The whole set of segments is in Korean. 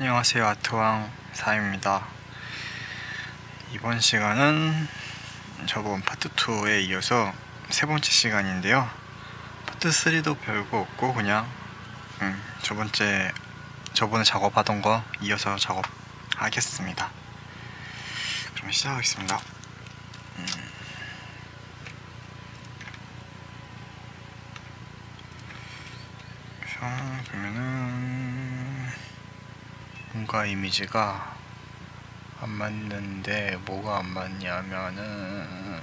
안녕하세요, 아트왕 사입니다. 이번 시간은 저번 파트 2에 이어서 세 번째 시간인데요. 파트 3도 별거 없고 그냥 저번에 작업하던 거 이어서 작업하겠습니다. 그럼 시작하겠습니다. 보면은 뭔가 이미지가 안 맞는데 뭐가 안 맞냐면은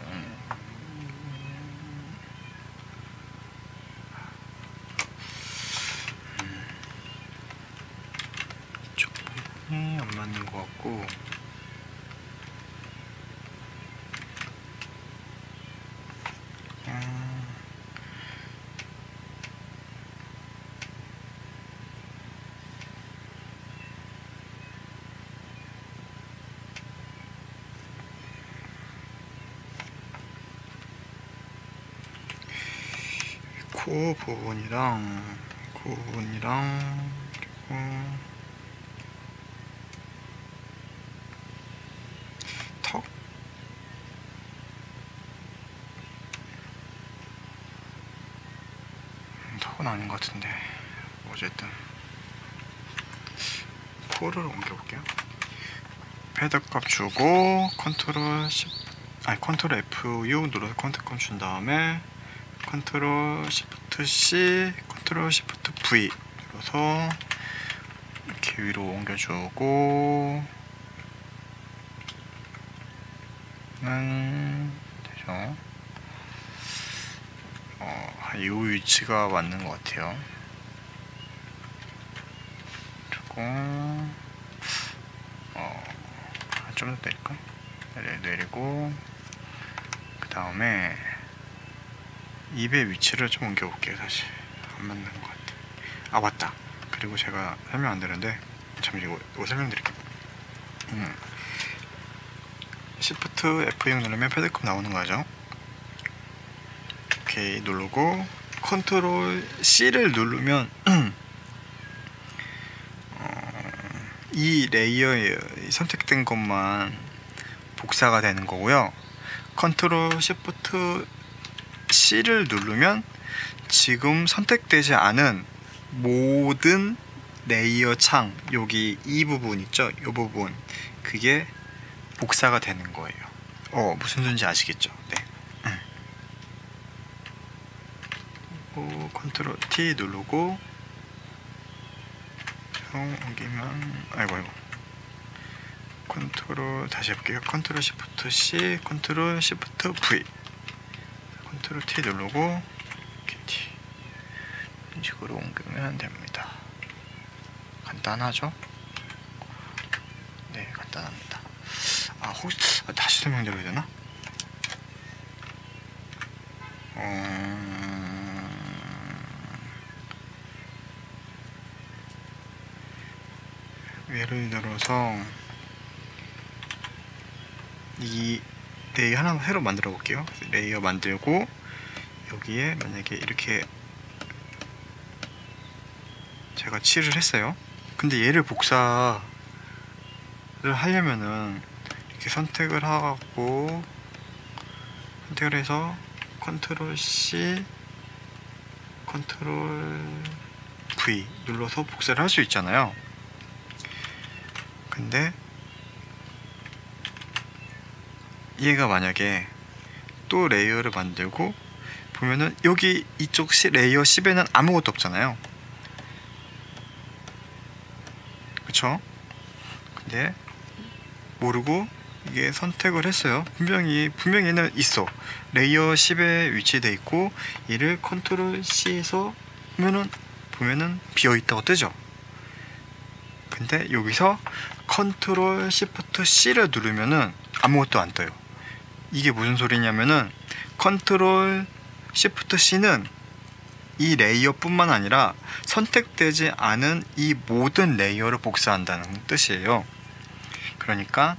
이쪽 부분이 안 맞는 것 같고 코 부분이랑 그리고 턱 턱은 아닌 것 같은데 어쨌든 코를 옮겨볼게요. 패드값 주고 컨트롤 F6 눌러서 컨트롤 준 다음에 컨트롤 시프트 C, 컨트롤 시프트 V 눌러서 이렇게 위로 옮겨주고 되죠. 이 위치가 맞는 것 같아요. 조금 좀 더 내릴까? 내리고 그 다음에 입의 위치를 좀 옮겨볼게요. 사실 안 맞는 것 같아. 아 맞다. 그리고 제가 설명 안 되는데 잠시 이거 설명드릴게요. Shift F6 누르면 패드컵 나오는 거죠. 오케이 누르고 컨트롤 C를 누르면 이 레이어에 선택된 것만 복사가 되는 거고요. 컨트롤 시프트 C를 누르면 지금 선택되지 않은 모든 레이어 창, 여기 이 부분 있죠? 이 부분 그게 복사가 되는 거예요. 무슨 소리인지 아시겠죠? 네. 컨트롤 T 누르고 옮기면 아이고 컨트롤 다시 해볼게요. 컨트롤 시프트 C, 컨트롤 시프트 V, 컨트롤 T 누르고 이렇게 T 이런 식으로 옮기면 됩니다. 간단하죠? 네, 간단합니다. 혹시 다시 설명드려야 되나? 예를 들어서 이 레이어 하나 새로 만들어 볼게요. 레이어 만들고 여기에 만약에 이렇게 제가 칠을 했어요. 근데 얘를 복사를 하려면은 이렇게 선택을 하고 선택을 해서 컨트롤 C, 컨트롤 V 눌러서 복사를 할 수 있잖아요. 근데 얘가 만약에 또 레이어를 만들고 보면은 여기 이쪽 레이어 10에는 아무것도 없잖아요. 그쵸? 근데 모르고 이게 선택을 했어요. 분명히 얘는 있어. 레이어 10에 위치돼 있고 얘를 컨트롤 C에서 보면은 비어 있다고 뜨죠. 근데 여기서 컨트롤 시프트 C를 누르면은 아무것도 안 떠요. 이게 무슨 소리냐면은 컨트롤 시프트 C는 이 레이어 뿐만 아니라 선택되지 않은 이 모든 레이어를 복사한다는 뜻이에요. 그러니까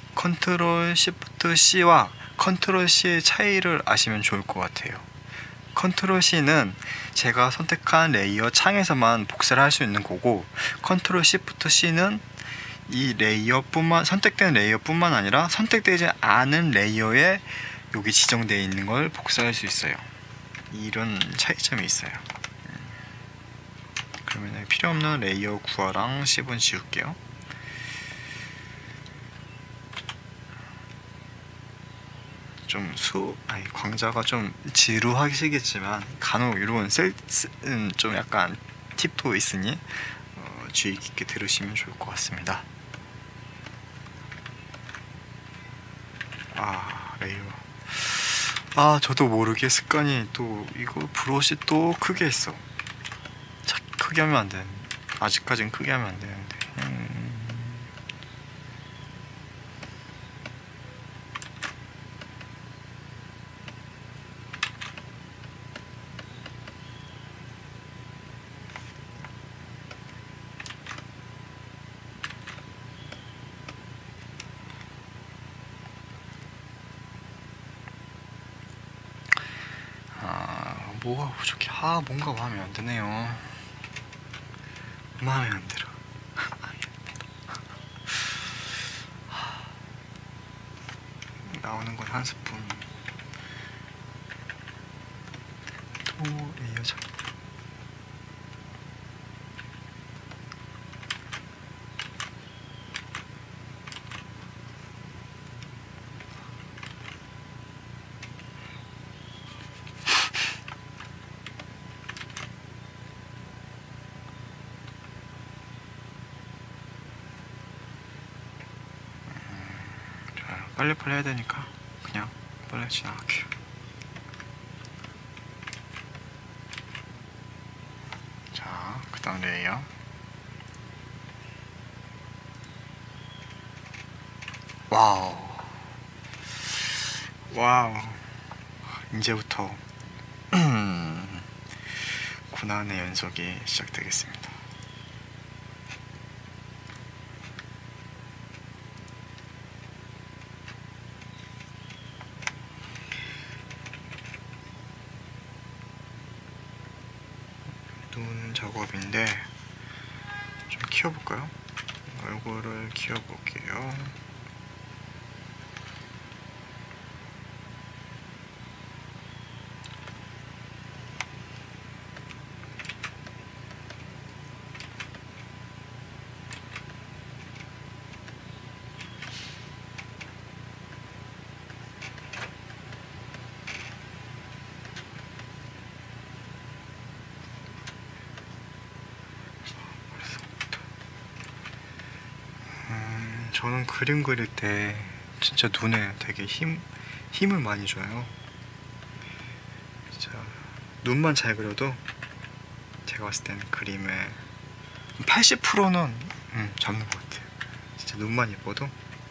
컨트롤 시프트 C와 컨트롤 C의 차이를 아시면 좋을 것 같아요. 컨트롤 C는 제가 선택한 레이어 창에서만 복사를 할 수 있는 거고, 컨트롤 Shift C는 이 레이어뿐만, 선택된 레이어뿐만 아니라 선택되지 않은 레이어에 여기 지정되어 있는 걸 복사할 수 있어요. 이런 차이점이 있어요. 그러면 필요 없는 레이어 구화랑 10은 지울게요. 좀 광자가 좀 지루하시겠지만 간혹 이런 좀 약간 팁도 있으니 주의 깊게 들으시면 좋을 것 같습니다. 레이어. 저도 모르게 습관이 또 이거 브러쉬 또 크게 했어. 크게 하면 안 돼. 아직까진 크게 하면 안 되는데. 뭐가 부족해? 뭔가 마음에 안 드네요. 마음에 안 들어. 나오는 건 한 스푼. 또 레이어 작. 빨리빨리 해야 되니까 그냥 빨리 지나갈게요. 자, 그 다음 레이어. 와우. 이제부터 고난의 연속이 시작되겠습니다. 눈 작업인데 좀 키워볼까요? 얼굴을 키워볼게요. 저는 그림 그릴 때 진짜 눈에 되게 힘을 많이 줘요. 진짜 눈만 잘 그려도 제가 봤을 때는 그림의 80%는 잡는 것 같아요. 진짜 눈만 예뻐도.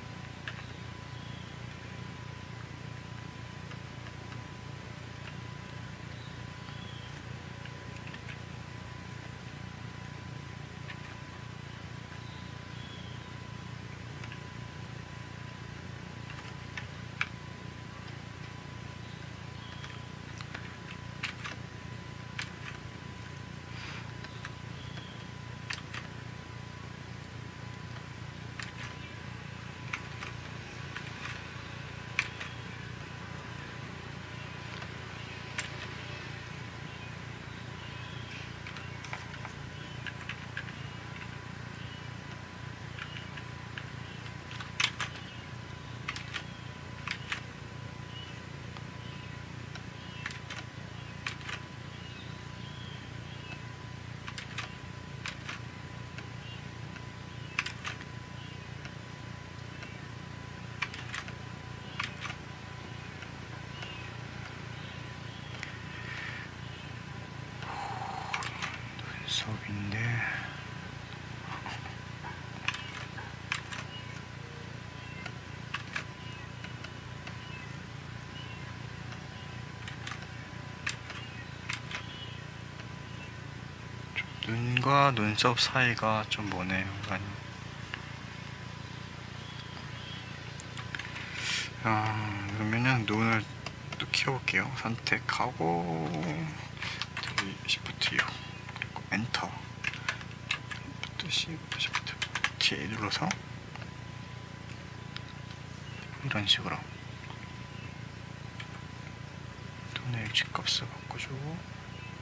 수업인데 눈과 눈썹 사이가 좀 머네요. 그러면은 눈을 또 키워볼게요. 선택하고 Shift U 그리고 엔터, Shift T 눌러서 이런 식으로 돈의 위치값을 바꿔주고,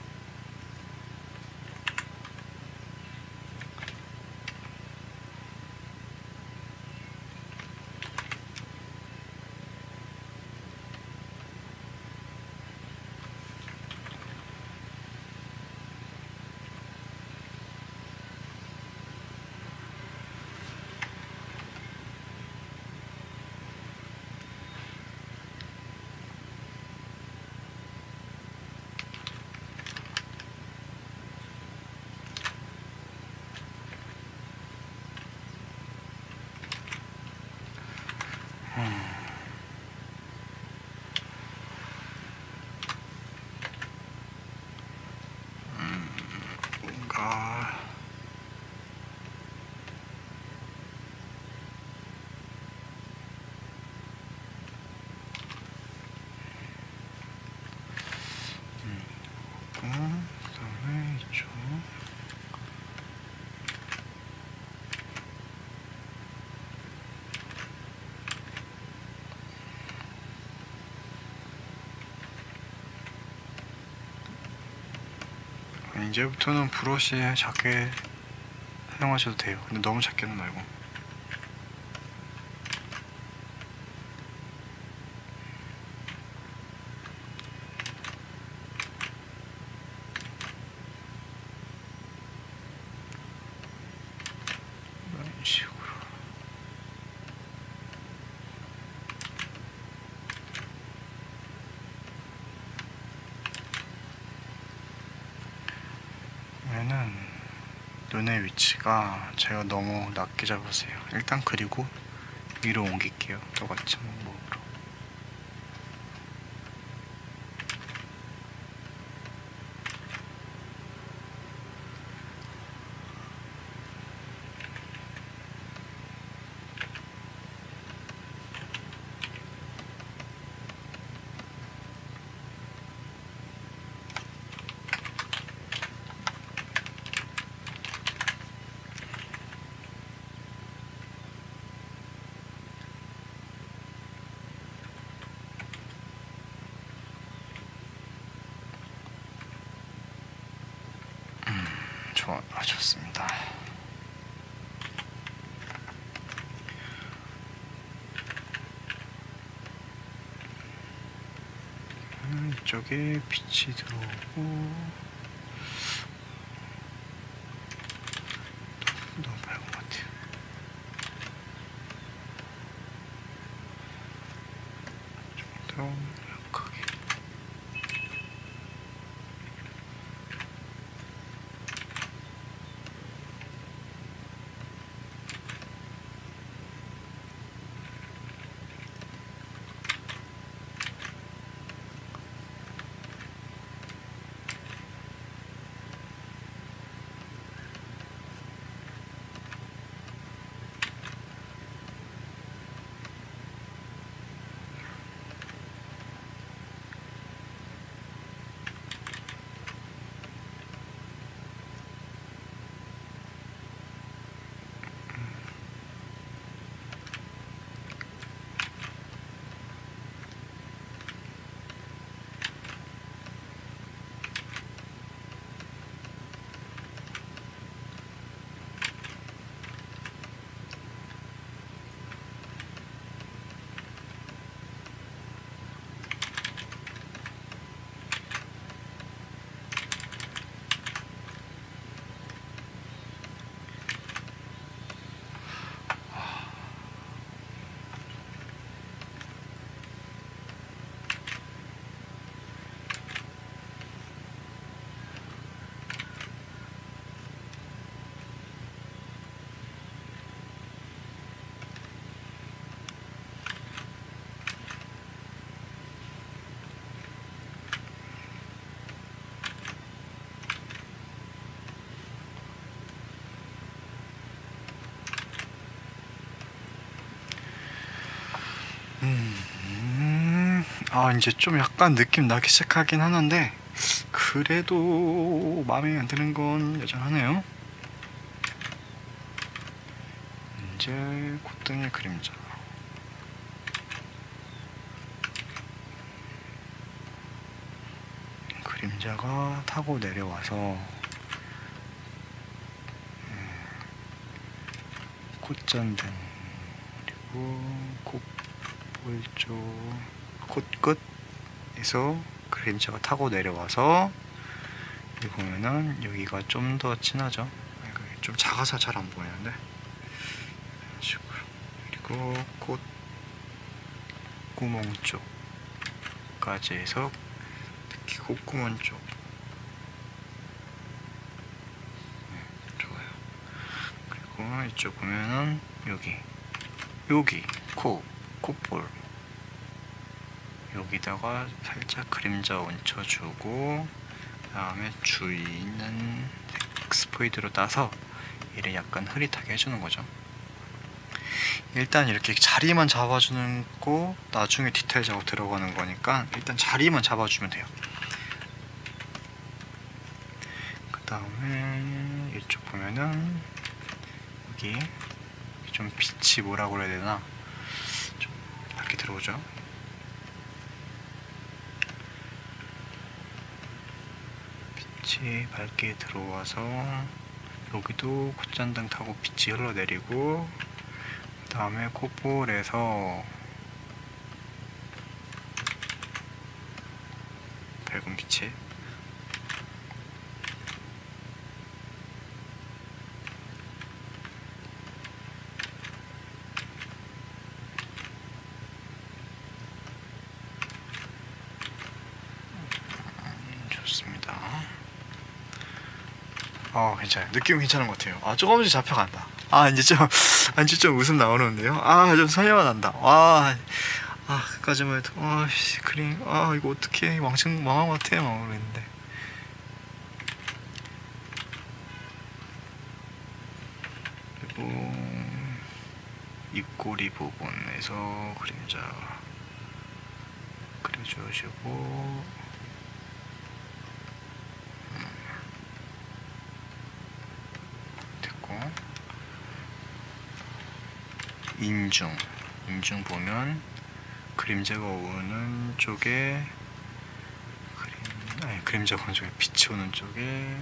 뭔가 그다음에 이쪽 이제부터는 브러쉬 작게 사용하셔도 돼요. 근데 너무 작게는 말고. 이런 식으로. 얘는 눈의 위치가 제가 너무 낮게 잡으세요. 일단 그리고 위로 옮길게요. 똑같이 방법으로. 좋습니다. 이쪽에 빛이 들어오고 너무 밝은 것 같아요. 좀 더 약하게. 이제 좀 약간 느낌 나기 시작하긴 하는데 그래도 마음에 안 드는 건 여전하네요. 이제 콧등의 그림자. 그림자가 타고 내려와서 콧잔등 그리고 콧볼 쪽 콧끝에서 그림자가 타고 내려와서 여기 보면은 여기가 좀 더 진하죠. 좀 작아서 잘 안 보이는데 이런 식으로. 그리고 콧구멍 쪽까지 해서 특히 콧구멍 쪽 좋아요. 그리고 이쪽 보면은 여기 콧볼 여기다가 살짝 그림자 얹혀주고 그 다음에 주위에 있는 스포이드로 따서 얘를 약간 흐릿하게 해주는 거죠. 일단 이렇게 자리만 잡아주는 거 나중에 디테일 작업 들어가는 거니까 일단 자리만 잡아주면 돼요. 그 다음에 이쪽 보면은 여기 좀 빛이 뭐라고 해야 되나 좀 밝게 들어오죠. 빛이 밝게 들어와서 여기도 콧잔등 타고 빛이 흘러내리고 그 다음에 콧볼에서 밝은 빛이 좋습니다. 괜찮아요. 느낌 괜찮은 것 같아요. 조금씩 잡혀간다. 이제 좀 웃음 나오는데요. 좀 설레가 난다. 그까지만 해도 그림 이거 어떻게 망한 것 같아 막 그랬는데 그리고 입꼬리 부분에서 그림자 그려주시고 됐고 인중 보면 그림자가 오는 쪽에 그림자가 오는 쪽에 빛이 오는 쪽에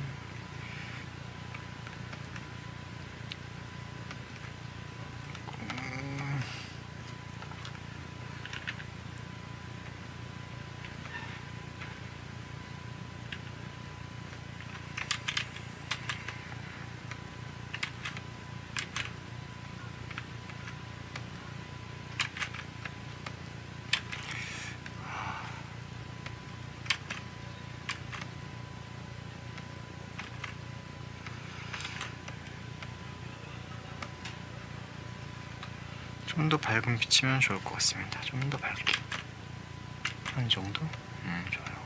좀 더 밝은 빛이면 좋을 것 같습니다. 좀 더 밝게 한 정도? 좋아요.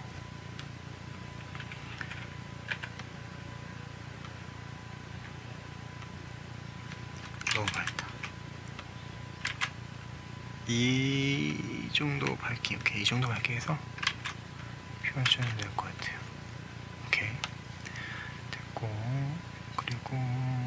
너무 밝다. 이 정도 밝기, 오케이. 이 정도 밝게 해서 표현하시면 될 것 같아요. 오케이. 됐고, 그리고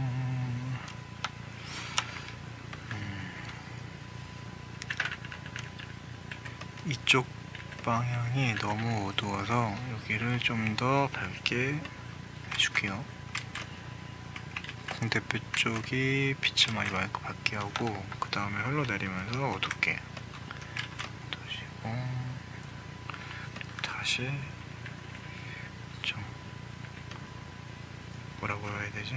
이쪽 방향이 너무 어두워서 여기를 좀 더 밝게 해줄게요. 광대뼈 쪽이 빛을 많이 밝게 하고 그 다음에 흘러내리면서 어둡게 두시고 다시 좀 뭐라고 해야 되지?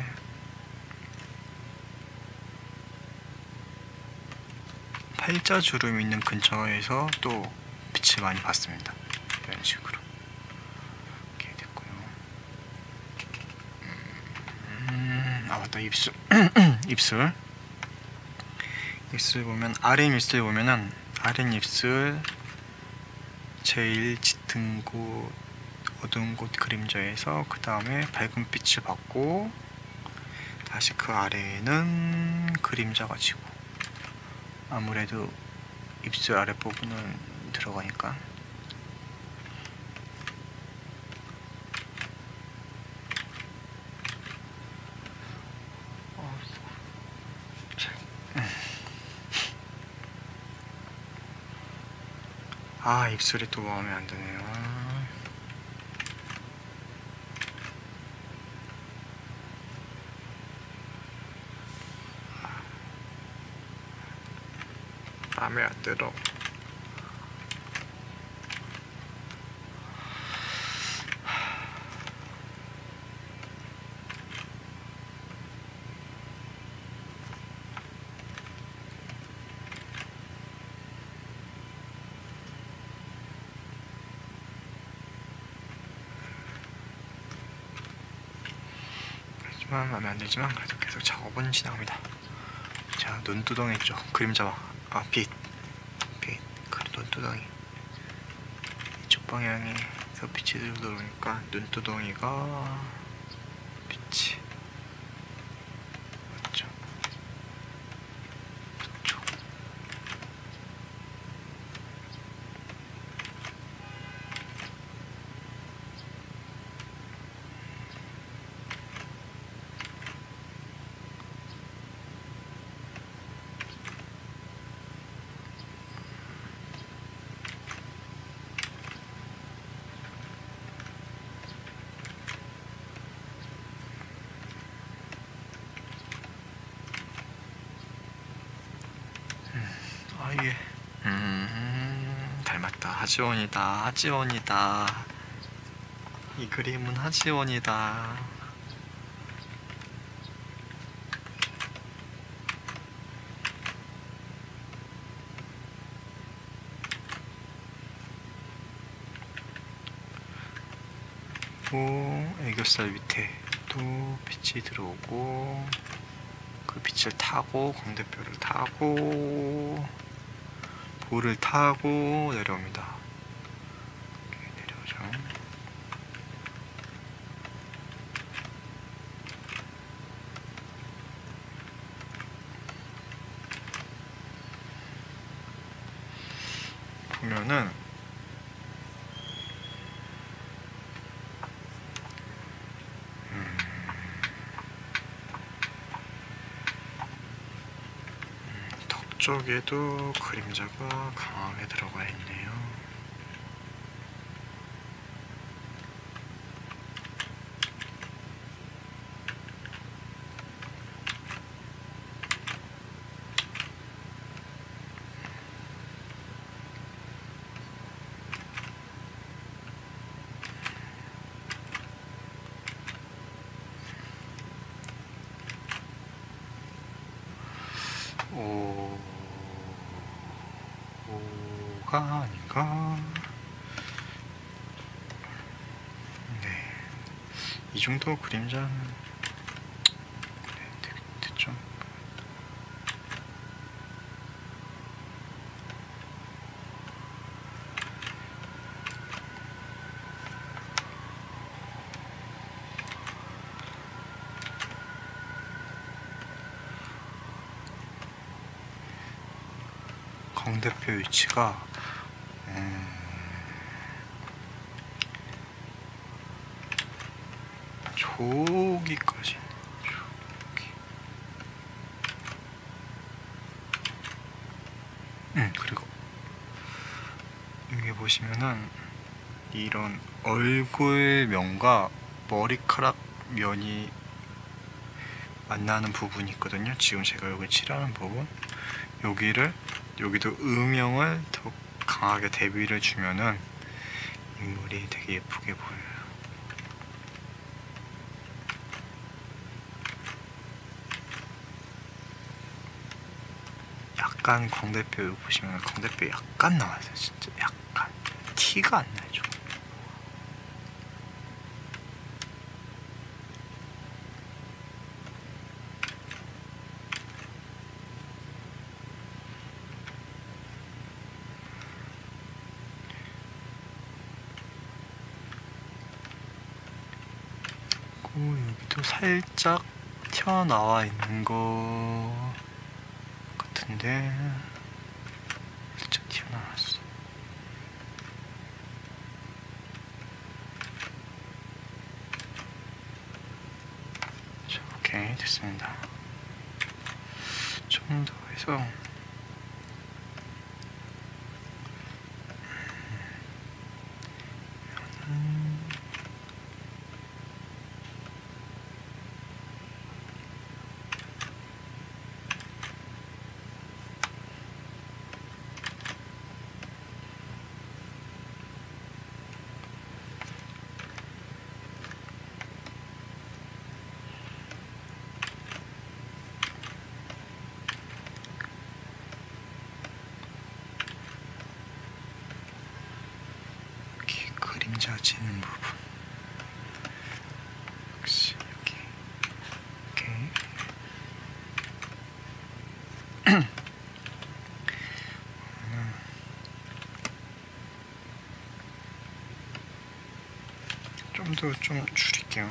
팔자주름 있는 근처에서 또 빛을 많이 받습니다. 이런 식으로. 이렇게 됐고요. 맞다. 입술. 입술 보면 아랫입술 보면은 아랫입술 제일 짙은 곳 어두운 곳 그림자에서 그 다음에 밝은 빛을 받고 다시 그 아래에는 그림자가 지고 아무래도 입술 아랫부분은 들어가니까 아, 입술이 또 마음에 안 드네요. 마음에 안 들어. 마음에 안 들지만 그래도 계속 작업은 진행합니다. 자, 눈두덩이 쪽 그림자, 빛, 그리고 눈두덩이 이쪽 방향에서 빛이 들어오니까 눈두덩이가 빛이 맞죠? 그쪽. 이게 닮았다. 하지원이다. 이 그림은 하지원이다. 애교살 밑에 또 빛이 들어오고 그 빛을 타고 광대뼈를 타고 볼을 타고 내려옵니다. 이렇게 내려오죠. 보면은 턱 쪽에도 그림자가 강하게 들어가 있네요. 오가 아닌가? 네, 이 정도 그림자는 됐죠. 광대뼈 위치가 저기까지. 그리고 여기 보시면은 이런 얼굴면과 머리카락 면이 만나는 부분이 있거든요. 지금 제가 여기 칠하는 부분, 여기도 음영을 더 강하게 대비를 주면은 인물이 되게 예쁘게 보여요. 약간 광대뼈 보시면 광대뼈 약간 나와요. 진짜 약간 티가 안 나죠. 여기도 살짝 튀어나와 있는 거 같은데 살짝 튀어나왔어. 자, 오케이, 됐습니다. 좀 더 해서 만져지는 부분. 역시 여기. 오케이. 좀 더 좀 줄일게요.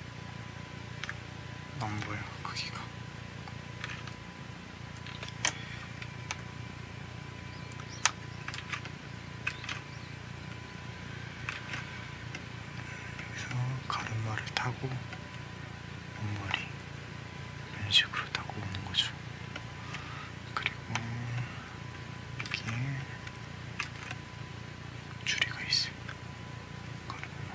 안 보여 크기가. 여기서 가르마를 타고 앞머리 이런 식으로 타고 오는 거죠. 그리고 여기에 줄이가 있어요. 가르마.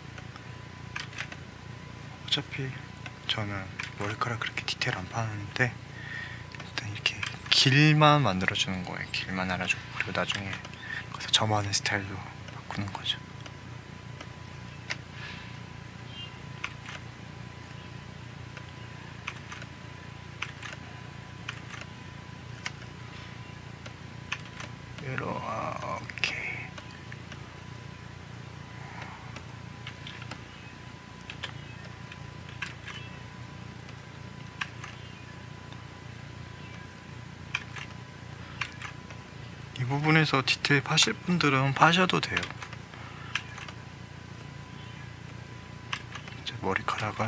어차피 저는 머리카락 그렇게 디테일 안 파는데 일단 이렇게 길만 만들어주는 거예요. 길만 알아주고 그리고 나중에 가서 저만의 스타일로 바꾸는 거죠. 이렇게. 이 부분에서 디테일 파실 분들은 파셔도 돼요. 이제 머리카락은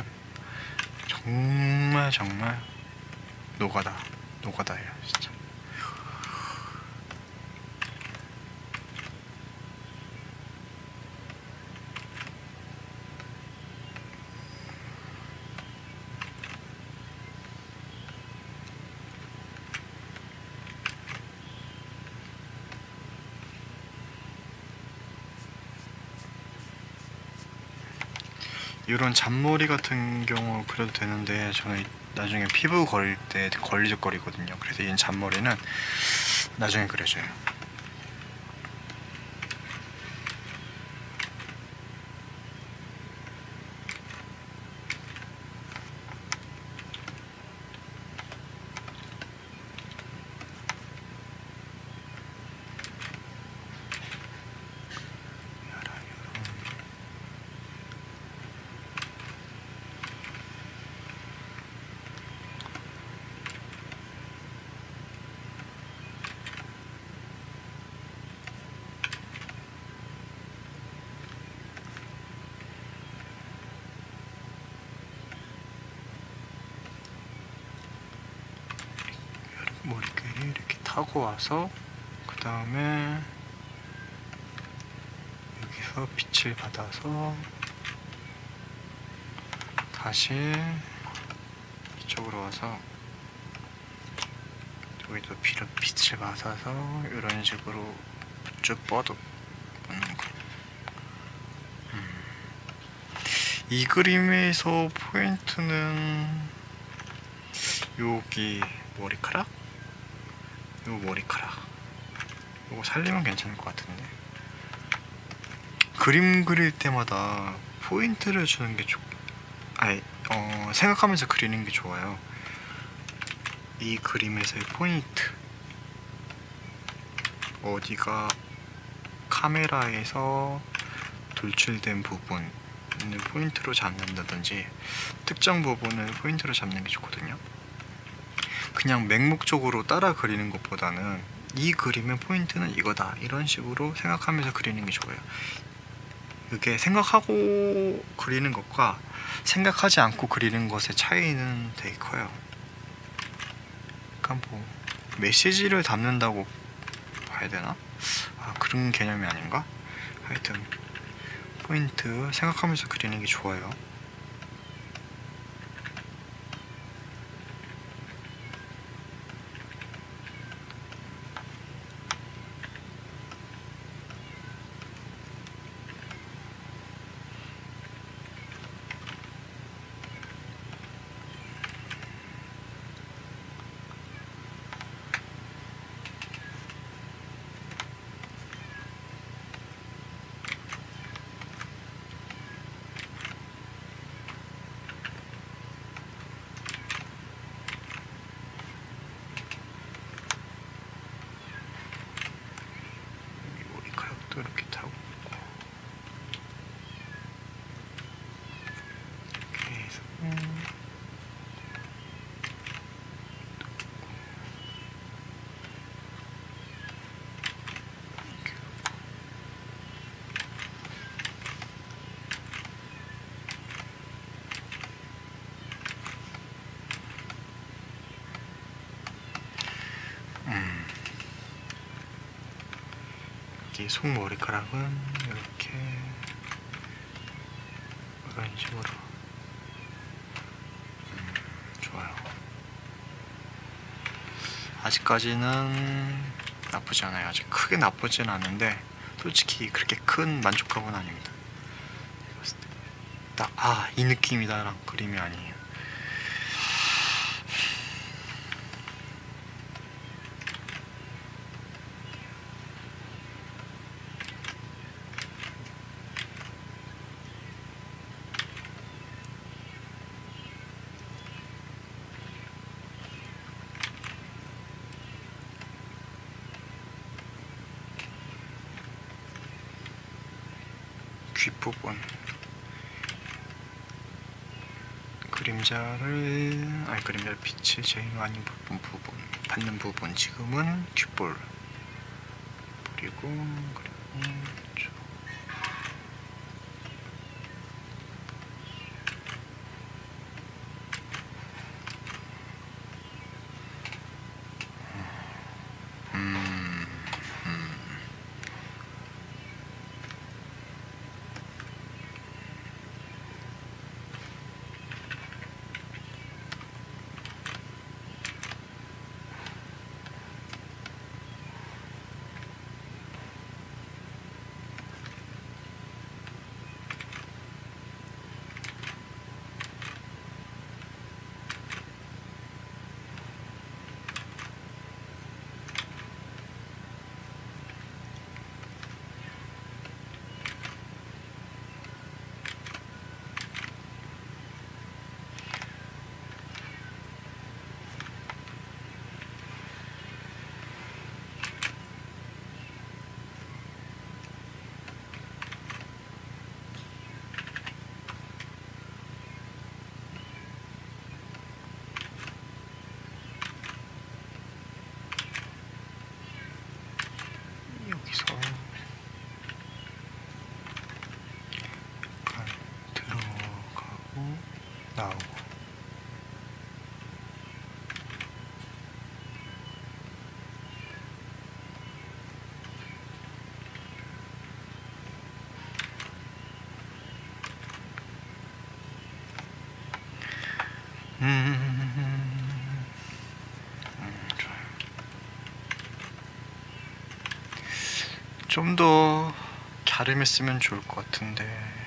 정말 노가다예요 진짜. 이런 잔머리 같은 경우 그려도 되는데 저는 나중에 피부 걸릴 때 걸리적거리거든요. 그래서 이 잔머리는 나중에 그려줘요. 머리끼리 이렇게 타고 와서 그 다음에 여기서 빛을 받아서 다시 이쪽으로 와서 여기도 빛을 받아서 이런 식으로 쭉 뻗는 거. 이 그림에서 포인트는 여기 머리카락? 요 머리카락 요거 살리면 괜찮을 것 같은데, 그림 그릴 때마다 포인트를 주는 게 생각하면서 그리는 게 좋아요. 이 그림에서의 포인트, 어디가 카메라에서 돌출된 부분을 포인트로 잡는다든지 특정 부분을 포인트로 잡는 게 좋거든요. 그냥 맹목적으로 따라 그리는 것보다는 이 그림의 포인트는 이거다 이런 식으로 생각하면서 그리는 게 좋아요. 이게 생각하고 그리는 것과 생각하지 않고 그리는 것의 차이는 되게 커요. 그러니까 뭐 메시지를 담는다고 봐야 되나? 그런 개념이 아닌가? 하여튼 포인트 생각하면서 그리는 게 좋아요. 이렇게 타고 있고, 여기 속머리카락은 이렇게 이런 식으로 좋아요. 아직까지는 나쁘지 않아요. 아직 크게 나쁘진 않은데 솔직히 그렇게 큰 만족감은 아닙니다. 딱 이 느낌이다랑 그림이 아니에요. 뒷부분 그림자를 빛을 제일 많이 받는 부분 지금은 귓볼 그리고 여기서 약간 들어가고 나오고 좋아요. 좀 더 갸름했으면 좋을 것 같은데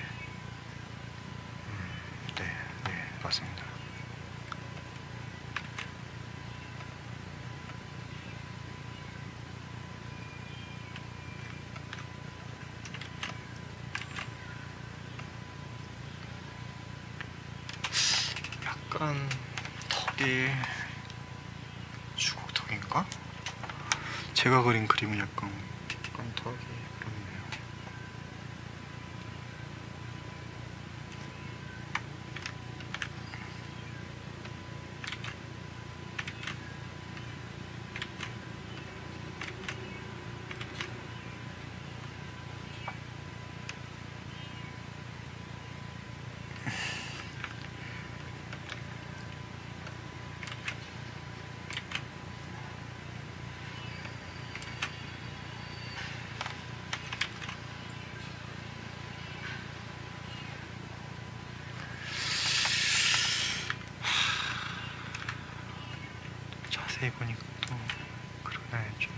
네, 맞습니다. 약간 턱이 주걱턱인가? 제가 그린 그림은 약간 턱이 그렇네요. 자세히 보니까 또 그러네 좀.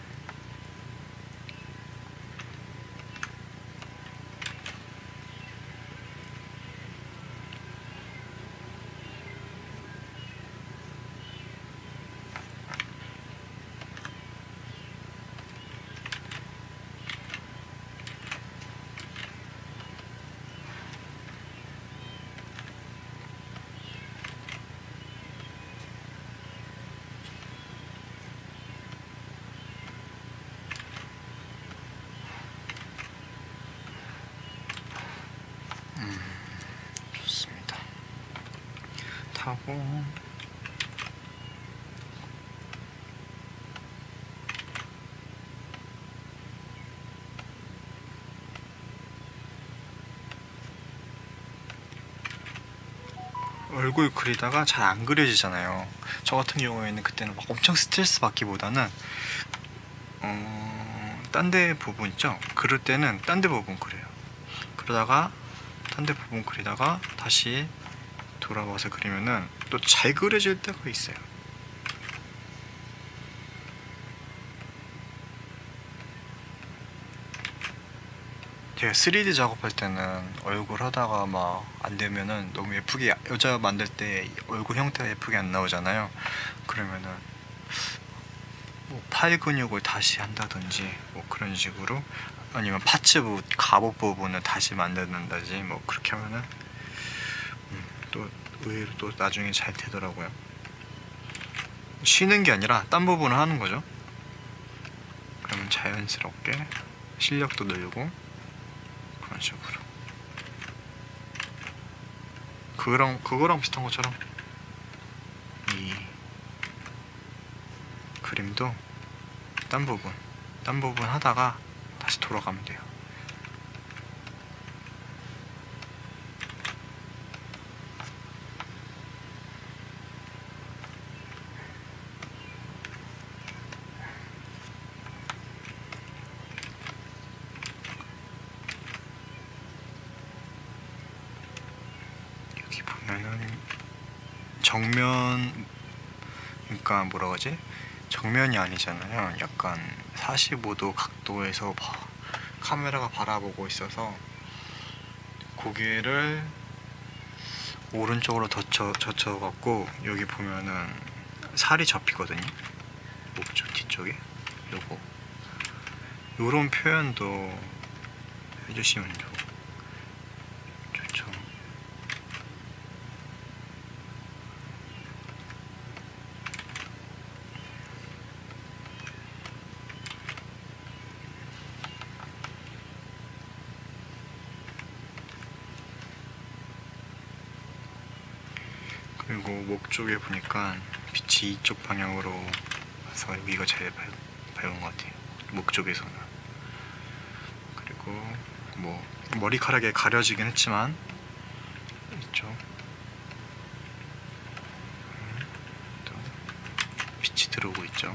좋습니다. 타고 얼굴 그리다가 잘 안 그려지잖아요. 저 같은 경우에는 그때는 막 엄청 스트레스 받기보다는 딴 데 부분 있죠? 그럴 때는 딴 데 부분 그려요. 그러다가 딴 데 부분 그리다가 다시 돌아와서 그리면은 또 잘 그려질 때가 있어요. 제가 3D 작업할 때는 얼굴 하다가 막 안 되면은 너무 예쁘게, 여자 만들 때 얼굴 형태가 예쁘게 안 나오잖아요. 그러면은 뭐 팔 근육을 다시 한다든지 뭐 그런 식으로, 아니면 파츠 갑옷 부분을 다시 만든다든지 뭐 그렇게 하면은 또 의외로 또 나중에 잘 되더라고요. 쉬는 게 아니라 딴 부분을 하는 거죠. 그러면 자연스럽게 실력도 늘고 그런 식으로. 그거랑 비슷한 것처럼 이 그림도 딴 부분 하다가 다시 돌아가면 돼요. 여기 보면은 정면, 그러니까 뭐라 그러지? 정면이 아니잖아요. 약간 45도 각도에서 카메라가 바라보고 있어서 고개를 오른쪽으로 젖혀갖고 여기 보면은 살이 접히거든요. 목쪽 뒤쪽에 요거, 요런 표현도 해주시면 좋죠. 그리고 목 쪽에 보니까 빛이 이쪽 방향으로 와서 여기가 제일 밝은 것 같아요. 목 쪽에서는. 그리고 뭐 머리카락에 가려지긴 했지만 이쪽 또 빛이 들어오고 있죠.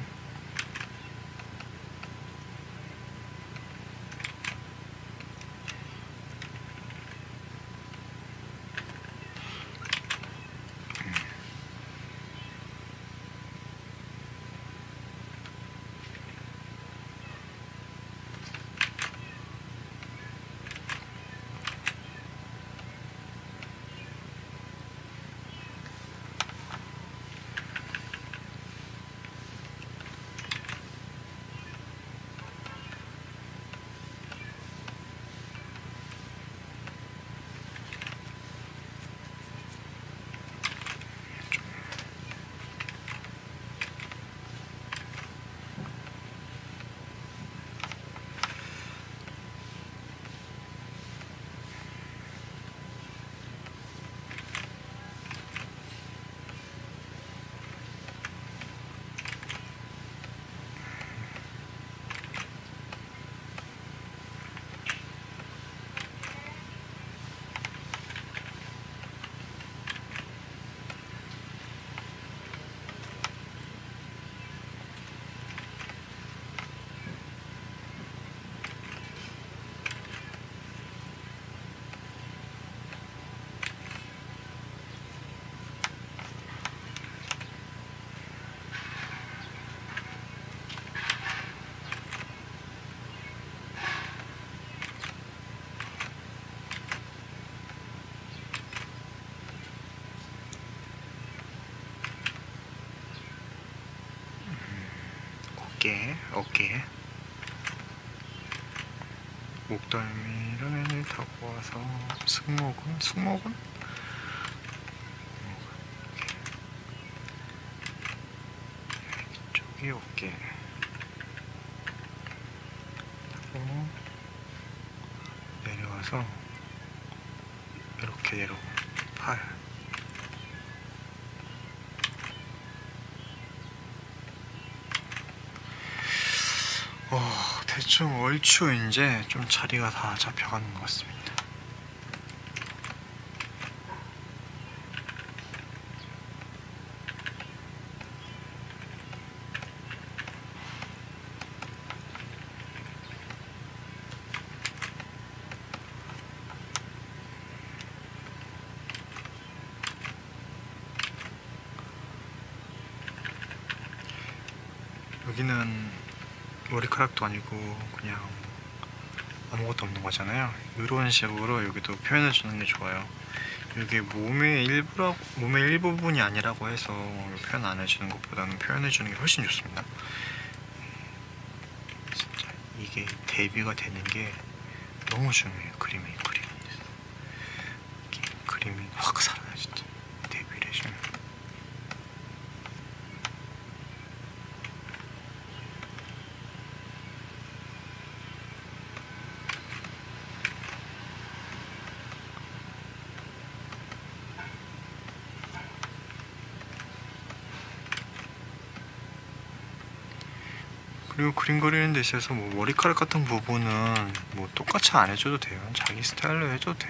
어깨 목덜미를 타고 와서 승모근 이쪽이 어깨 타고 내려와서 이렇게 내려오고 팔, 대충 얼추 이제 좀 자리가 다 잡혀가는 것 같습니다. 여기는 머리카락도 아니고 그냥 아무것도 없는 거잖아요. 이런 식으로 여기도 표현해 주는 게 좋아요. 이게 몸의 일부분이 아니라고 해서 표현 안 해주는 것보다는 표현해 주는 게 훨씬 좋습니다. 진짜 이게 대비가 되는 게 너무 중요해요. 그림이 확 살아요. 진짜 대비를 해주면. 그리고 그림 그리는 데 있어서 뭐 머리카락 같은 부분은 뭐 똑같이 안 해줘도 돼요. 자기 스타일로 해줘도 돼요.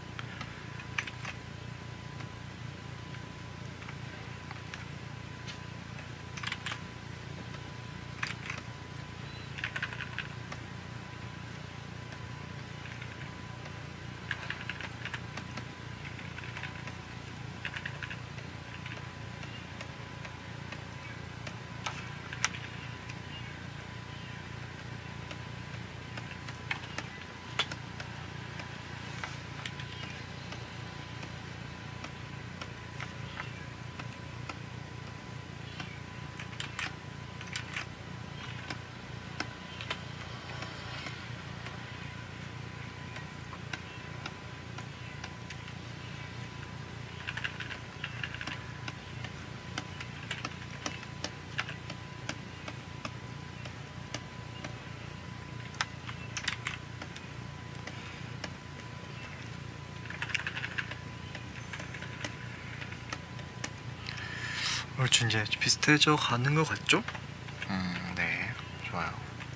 얼추 이제 비슷해져 가는 것 같죠? 네, 좋아요.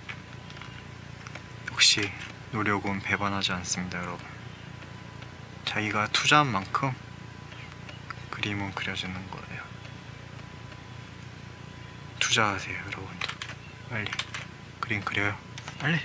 역시 노력은 배반하지 않습니다, 여러분. 자기가 투자한 만큼 그림은 그려지는 거예요. 투자하세요, 여러분도. 빨리 그림 그려요. 빨리.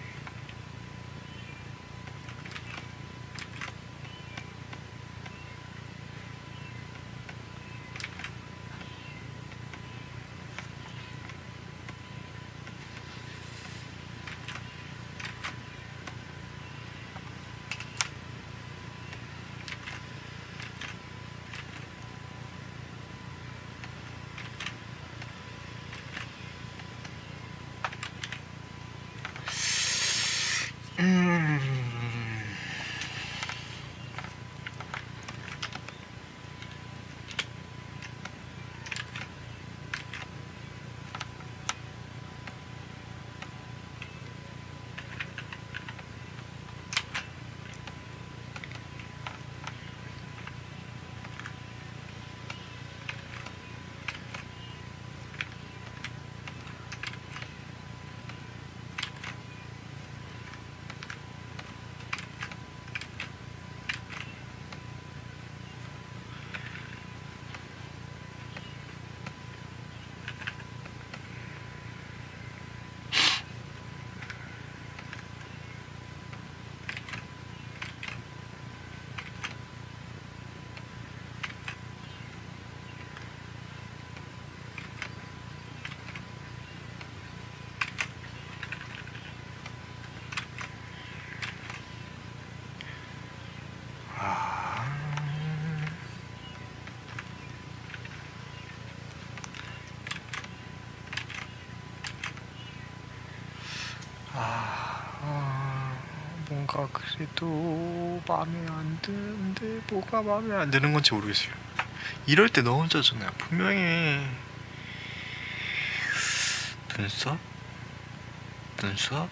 뭔가 그래도 마음에 안 드는데 뭐가 마음에 안 드는 건지 모르겠어요. 이럴 때 너무 짜증나요. 분명히 눈썹?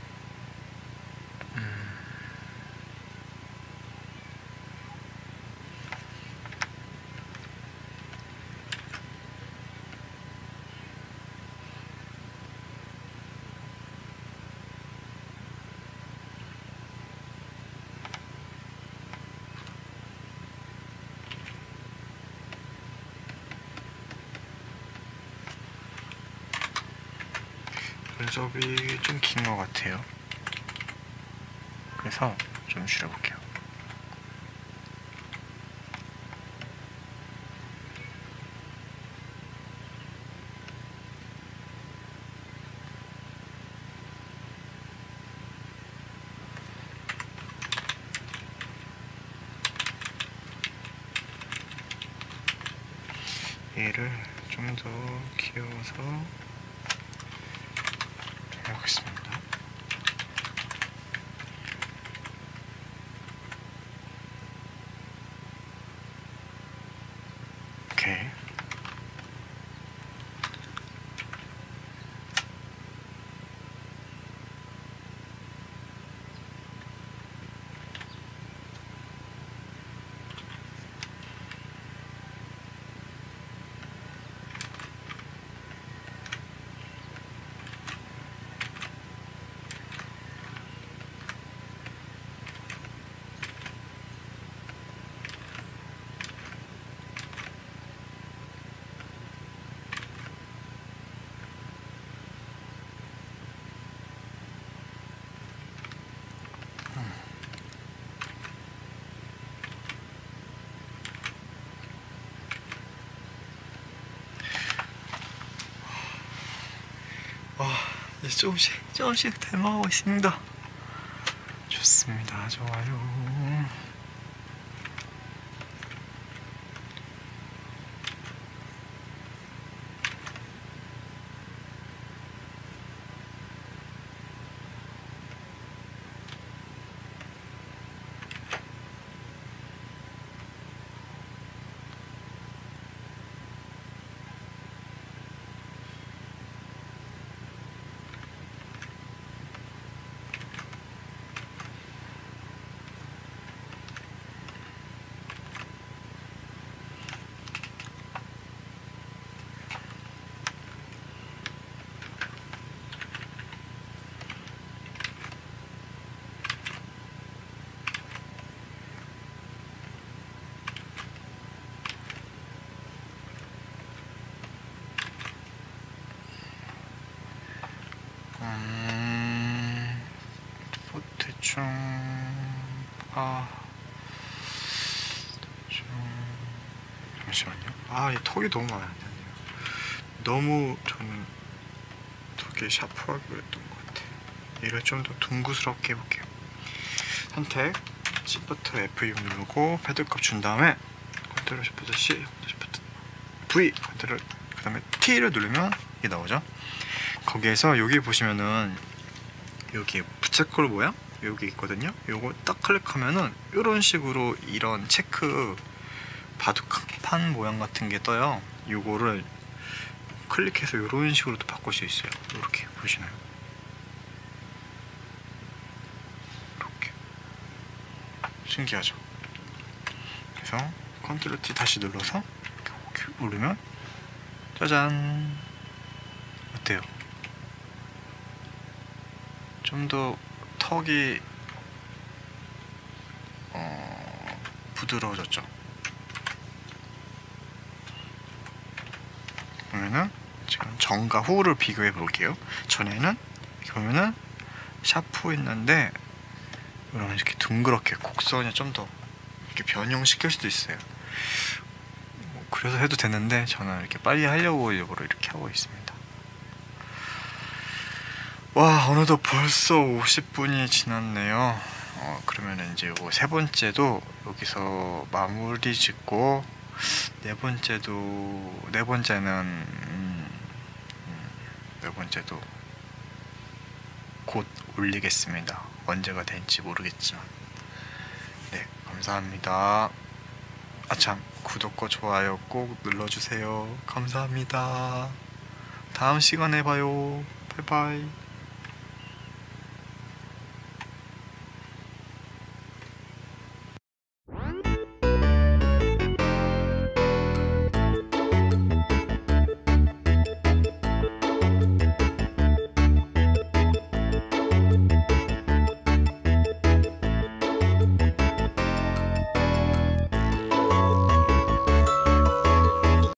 눈썹이 좀 긴 것 같아요. 그래서 좀 줄여볼게요. 여기를 좀 더 키워서 해보겠습니다. 오케이. 이제 조금씩 닮아가고 있습니다. 좋습니다. 좋아요. 대충 잠시만요. 이 턱이 너무 많아요. 너무 저는 턱이 샤프하게 그랬던 것 같아요. 얘를 좀 더 둥그스럽게 해볼게요. 선택 Shift F6 누르고 패드값 준 다음에 컨트롤 Shift C, Shift V, 컨트롤 그 다음에 T를 누르면 이게 나오죠. 거기에서 여기 보시면은 여기 부채꼴 모양 여기 있거든요. 요거 딱 클릭하면은 이런 식으로 이런 체크 바둑판 모양 같은 게 떠요. 요거를 클릭해서 이런 식으로도 바꿀 수 있어요. 이렇게 보시나요? 이렇게 신기하죠? 그래서 컨트롤 T 다시 눌러서 이렇게 누르면 짜잔! 어때요? 좀 더 턱이 부드러워졌죠? 보면은 지금 전과 후를 비교해 볼게요. 전에는 이렇게 보면은 샤프했는데 이런 이렇게 둥그렇게 곡선이 좀 더 이렇게 변형시킬 수도 있어요. 그래서 해도 되는데 저는 이렇게 빨리 하려고 일부러 이렇게 하고 있습니다. 와, 어느덧 벌써 50분이 지났네요. 그러면 이제 요거 세 번째도 여기서 마무리 짓고 네 번째도 곧 올리겠습니다. 언제가 될지 모르겠지만. 네, 감사합니다. 참, 구독과 좋아요 꼭 눌러주세요. 감사합니다. 다음 시간에 봐요. 바이바이.